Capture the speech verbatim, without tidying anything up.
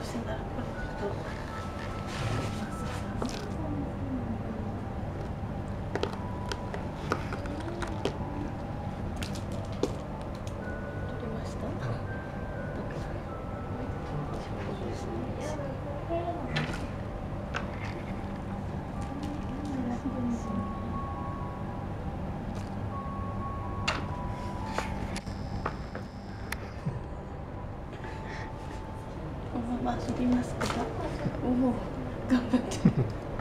してたらこれちょっと。このまま遊びますから、おお、頑張って。